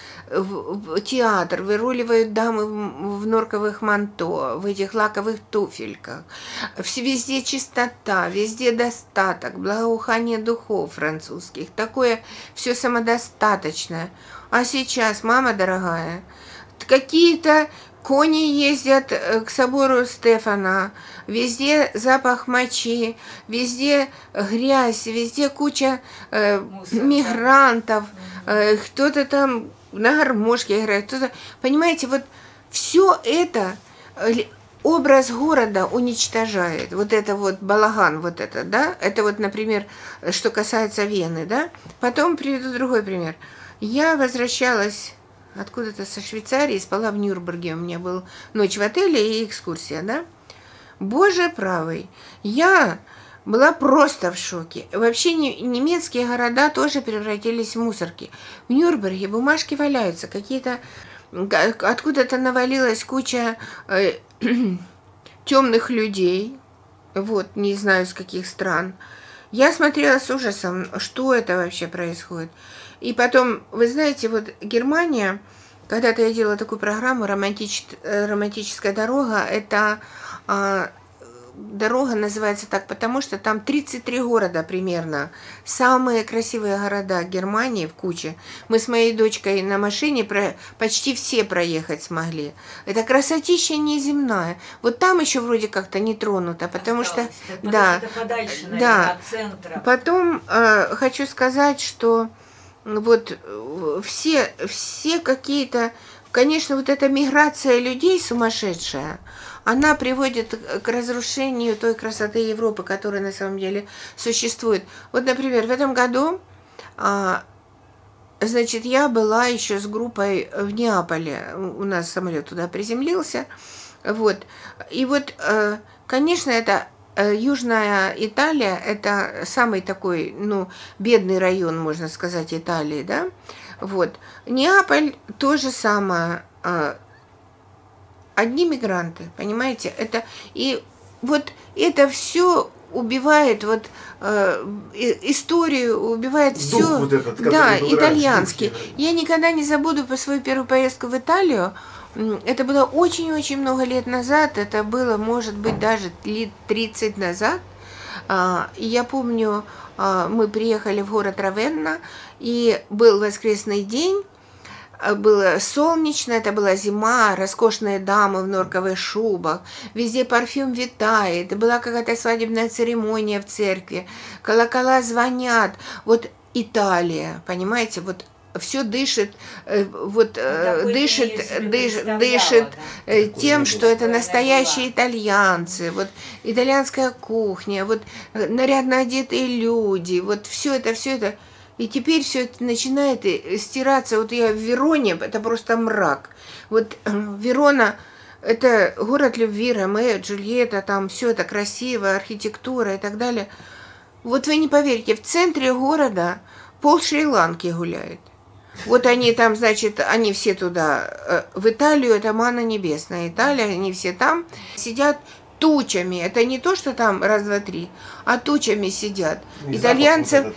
Театр, выруливают дамы в норковых манто, в этих лаковых туфельках. Везде чистота, везде достаток, благоухание духов французских. Такое все самодостаточное. А сейчас, мама дорогая, какие-то кони ездят к собору Стефана, везде запах мочи, везде грязь, везде куча мигрантов, кто-то там на гармошке играет, кто-то... Понимаете, вот все это образ города уничтожает. Вот это вот балаган, вот это, да? Это вот, например, что касается Вены, да? Потом приведу другой пример. Я возвращалась откуда-то со Швейцарии, спала в Нюрнберге, у меня был ночь в отеле и экскурсия, да? Боже правый, я была просто в шоке. Вообще немецкие города тоже превратились в мусорки. В Нюрнберге бумажки валяются, какие-то... Откуда-то навалилась куча темных людей, вот, не знаю с каких стран. Я смотрела с ужасом, что это вообще происходит. И потом, вы знаете, вот Германия, когда-то я делала такую программу «Романтическая дорога», это дорога называется так, потому что там 33 города примерно, самые красивые города Германии в куче. Мы с моей дочкой на машине почти все проехать смогли. Это красотища неземная. Вот там еще вроде как-то не тронуто, потому что... Да, это подальше, наверное, да. от центра. Потом хочу сказать, что вот все какие-то... Конечно, вот эта миграция людей сумасшедшая, она приводит к разрушению той красоты Европы, которая на самом деле существует. Вот, например, в этом году, значит, я была еще с группой в Неаполе. У нас самолет туда приземлился. Вот. И вот, конечно, это Южная Италия, это самый такой, ну, бедный район, можно сказать, Италии, да? Вот. Неаполь то же самое. Одни мигранты, понимаете? Это, и вот это все убивает вот историю, убивает все. Вот этот, да, итальянский. Я никогда не забуду по свою первую поездку в Италию. Это было очень-очень много лет назад. Это было, может быть, даже лет 30 назад. И я помню, мы приехали в город Равенна, и был воскресный день, было солнечно, это была зима, роскошные дамы в норковых шубах, везде парфюм витает, была какая-то свадебная церемония в церкви, колокола звонят. Вот Италия, понимаете, вот все дышит, вот дышит тем, что это настоящие итальянцы, вот итальянская кухня, вот нарядно одетые люди, вот все это. И теперь все это начинает стираться. Вот я в Вероне, это просто мрак. Вот Верона, это город любви, Ромео, Джульетта, там все это красиво, архитектура и так далее. Вот вы не поверите, в центре города пол Шри-Ланки гуляет. Вот они там, значит, они все туда, в Италию, это манна небесная, Италия, они все там сидят тучами. Это не то, что там раз, два, три, а тучами сидят. Итальянцев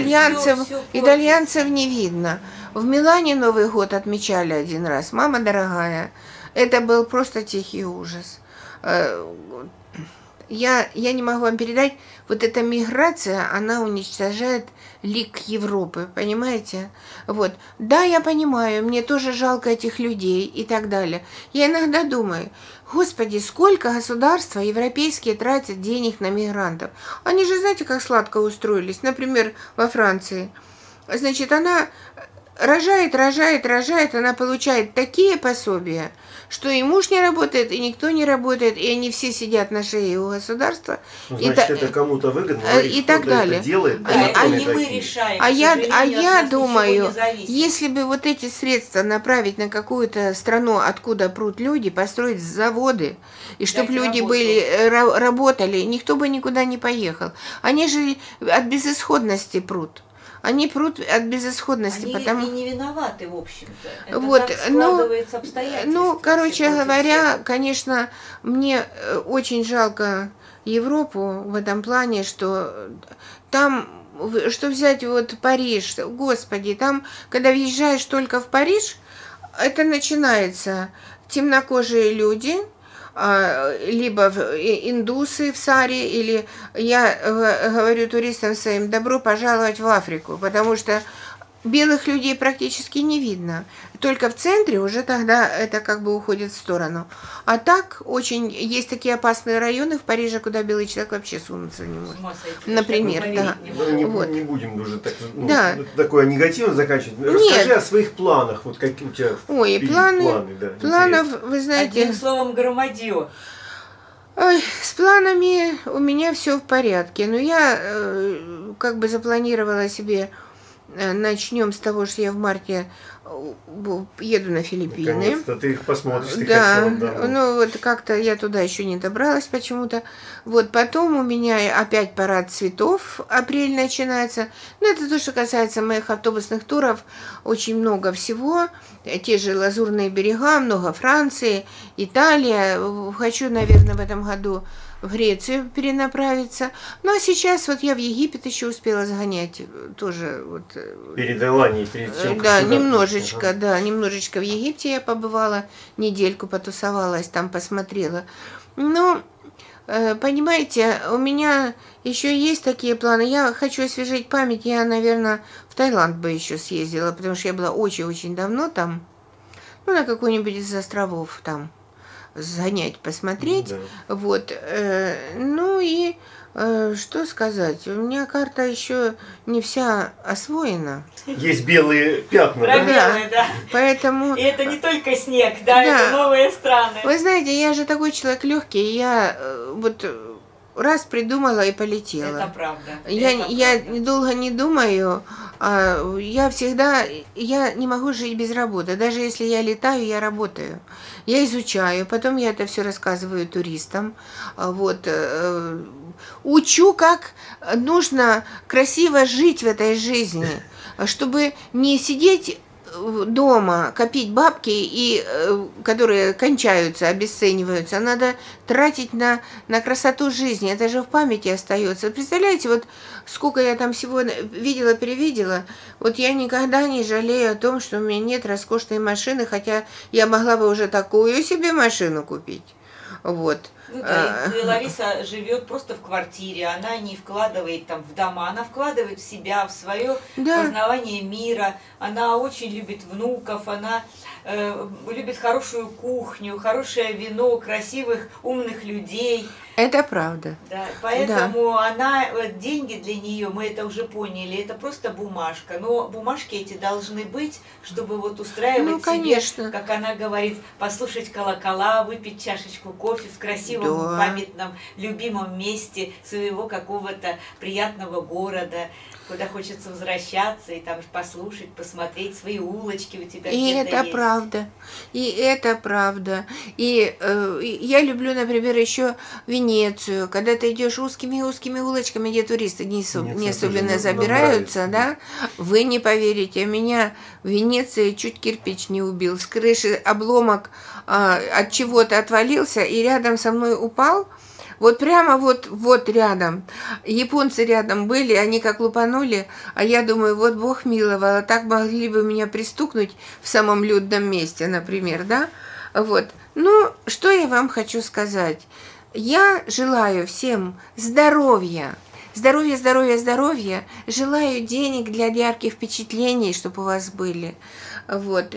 не видно. В Милане Новый год отмечали один раз. Мама дорогая, это был просто тихий ужас. Я не могу вам передать, вот эта миграция, она уничтожает лик Европы, понимаете? Вот. Да, я понимаю, мне тоже жалко этих людей и так далее. Я иногда думаю, господи, сколько государства европейские тратят денег на мигрантов. Они же, знаете, как сладко устроились. Например, во Франции. Значит, она рожает, она получает такие пособия, что и муж не работает, и никто не работает, и они все сидят на шее у государства. Ну, значит, это кому-то выгодно, и так далее. Это делает, не мы решаем. Я думаю, если бы вот эти средства направить на какую-то страну, откуда прут люди, построить заводы, и чтобы люди работали, никто бы никуда не поехал. Они же от безысходности прут. Они прут от безысходности, потому... Они не виноваты, в общем-то. Это вот, так складывается обстоятельства. Ну, короче говоря, конечно, мне очень жалко Европу в этом плане, что там, что взять вот Париж, господи, там, когда въезжаешь только в Париж, это начинается темнокожие люди, либо индусы в саре, или я говорю туристам своим, добро пожаловать в Африку, потому что белых людей практически не видно. Только в центре уже тогда это как бы уходит в сторону. А так очень есть такие опасные районы в Париже, куда белый человек вообще сунуться не может. Например, да. Не будем уже такое негативно заканчивать. Расскажи о своих планах. Вот какие у тебя планов, вы знаете. Одним словом, громадье. С планами у меня все в порядке. Но я как бы запланировала себе. Начнем с того, что я в марте еду на Филиппины. Наконец-то ты их посмотришь, ты Да, хотела давно. ну вот как-то я туда еще не добралась почему-то. Вот потом у меня опять парад цветов, апрель начинается. Ну это то, что касается моих автобусных туров. Очень много всего. Те же Лазурные берега, много Франции, Италия. Хочу, наверное, в этом году в Грецию перенаправиться. Ну а сейчас вот я в Египет еще успела сгонять тоже. Вот, Перед Эланией, перед чем да, сюда немножечко, приехать, да, немножечко в Египте я побывала, недельку потусовалась, там посмотрела. Ну, понимаете, у меня еще есть такие планы. Я хочу освежить память. Я, наверное, в Таиланд бы еще съездила, потому что я была очень-очень давно там. Ну, на какой-нибудь из островов там сгонять, посмотреть. Да. Вот. Ну и что сказать? У меня карта еще не вся освоена. Есть белые пятна, да? Пробелы, да. Поэтому... И это не только снег, да, Да. это новые страны. Вы знаете, я же такой человек легкий, я вот раз придумала и полетела. Это правда. Я долго не думаю, я всегда, я не могу жить без работы. Даже если я летаю, я работаю. Я изучаю, потом я это все рассказываю туристам. Вот, учу, как нужно красиво жить в этой жизни, чтобы не сидеть дома, копить бабки, и, которые кончаются, обесцениваются, надо тратить на красоту жизни. Это же в памяти остается. Представляете, вот сколько я там всего видела, перевидела. Вот я никогда не жалею о том, что у меня нет роскошной машины, хотя я могла бы уже такую себе машину купить. Вот. Ну да, и Лариса живет просто в квартире, она не вкладывает там в дома, она вкладывает в себя, в свое познавание мира, она очень любит внуков, она любит хорошую кухню, хорошее вино, красивых, умных людей. Это правда. Да, поэтому она, деньги для нее, мы это уже поняли, это просто бумажка. Но бумажки эти должны быть, чтобы вот устраивать себе, как она говорит, послушать колокола, выпить чашечку кофе в красивом, памятном, любимом месте своего какого-то приятного города, куда хочется возвращаться и там послушать, посмотреть свои улочки у тебя. И это есть. Правда. И это правда. И я люблю, например, еще Венецию, когда ты идешь узкими улочками, где туристы не особенно забираются, да? Вы не поверите, меня в Венеции чуть кирпич не убил. С крыши обломок от чего-то отвалился и рядом со мной упал. Вот прямо вот рядом. Японцы рядом были, они как лупанули, а я думаю, вот Бог миловал, а так могли бы меня пристукнуть в самом людном месте, например, да? Вот. Ну, что я вам хочу сказать? Я желаю всем здоровья. Здоровья, здоровья, здоровья. Желаю денег для ярких впечатлений, чтобы у вас были. Вот.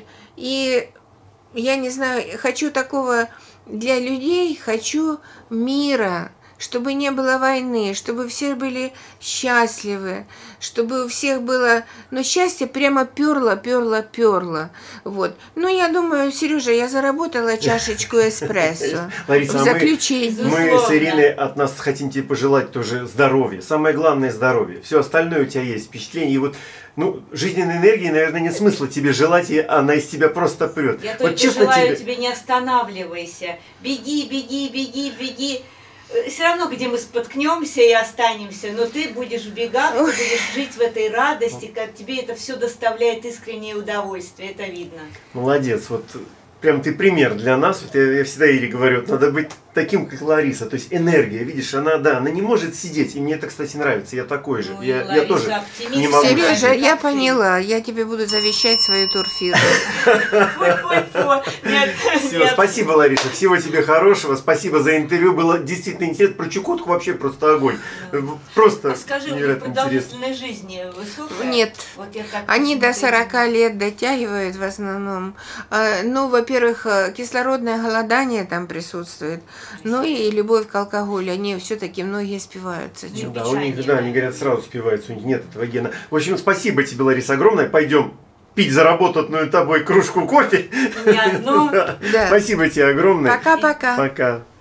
И я не знаю, хочу такого... Для людей хочу мира, чтобы не было войны, чтобы все были счастливы, чтобы у всех было, ну, счастье прямо перло. Вот. Ну, я думаю, Сережа, я заработала чашечку эспрессо. Лариса, в заключение. мы с Ириной от нас хотим тебе пожелать тоже здоровья. Самое главное здоровье. Все остальное у тебя есть, впечатление. И вот, ну, жизненной энергии, наверное, нет смысла тебе желать, и она из тебя просто прет. Я вот только желаю тебе, не останавливайся. Беги. Все равно, где мы споткнемся и останемся, но ты будешь в бегах, ты будешь жить в этой радости, как тебе это все доставляет искреннее удовольствие, это видно. Молодец, вот прям ты пример для нас. Вот я всегда Ире говорю, надо быть таким, как Лариса. То есть энергия, видишь, она не может сидеть. И мне это, кстати, нравится. Я такой же. Ну, я тоже не могу. Сережа, я поняла. Я тебе буду завещать свою турфирму. Все, спасибо, Лариса. Всего тебе хорошего. Спасибо за интервью. Было действительно интересно. Про Чукотку вообще просто огонь. Просто скажи, у них продолжительность жизни высокая? Нет. Они до 40 лет дотягивают в основном. Ну, во-первых, кислородное голодание там присутствует. Ну и любовь к алкоголю, они все-таки многие спиваются. Ну, да, у них, да, они говорят, сразу спиваются, у них нет этого гена. В общем, спасибо тебе, Лариса, огромное. Пойдем пить заработанную тобой кружку кофе. Не одну. Спасибо тебе огромное. Пока-пока. Пока.